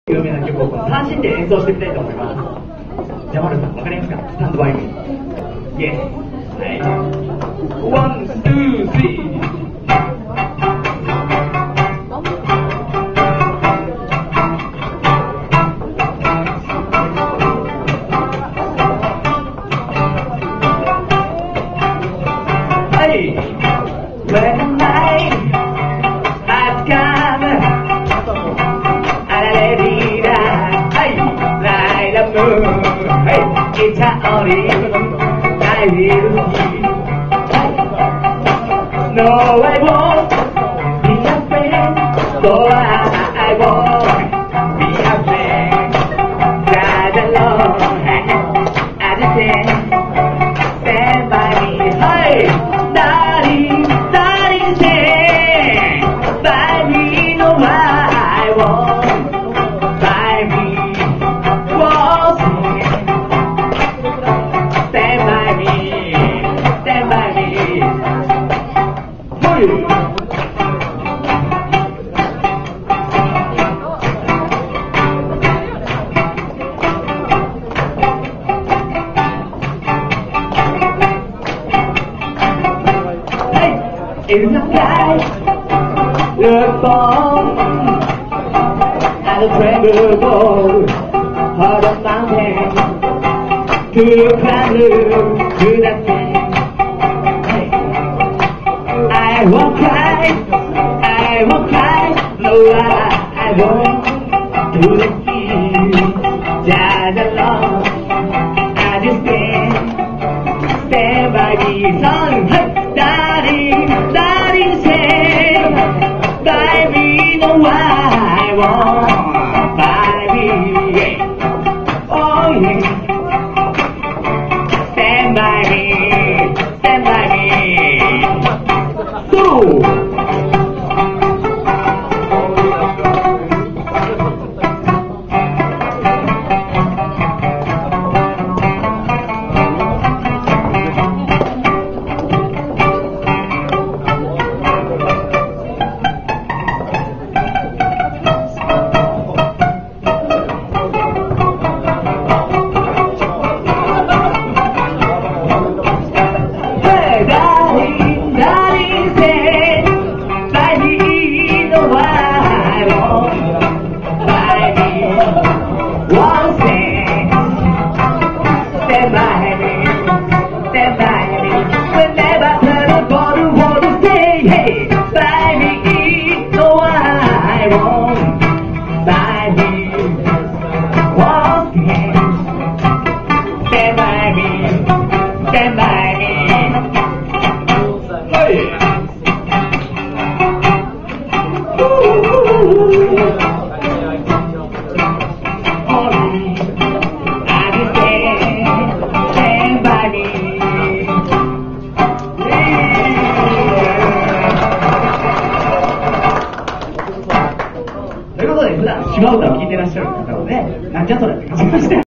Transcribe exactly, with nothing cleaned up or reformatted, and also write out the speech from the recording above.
有名な曲を三振で演奏してみたいと思います。じゃあ、丸さん、わかりますか？スタンドバイミー。イェーイ。はい。ワン、ツー、スリー。When the night has come, a-la-la-dee-da, hey, like the moon, hey, it's only I will see. No, I won't be afraid, so I, I won't be afraid. God alone, I just stand, stand by me, hey, darling. In the sky, look on, and the train will go over the mountain to climb to the sea. I won't cry, I won't cry, no, I, I won't to the sea. Just alone, I just stand, stand by me, son, hey, darling, darling, stand by me, no, I won't, by me, yeah. Oh, yeah. Stand by me, stand by me. So. Stand by me, stand by me, whenever everybody wanna say, hey, by me, no, I won't, by me, walking, stand by me, stand by me, hey, ooh.ということで、普段島唄を聴いてらっしゃる方はね、なんじゃそれって感じましたよ。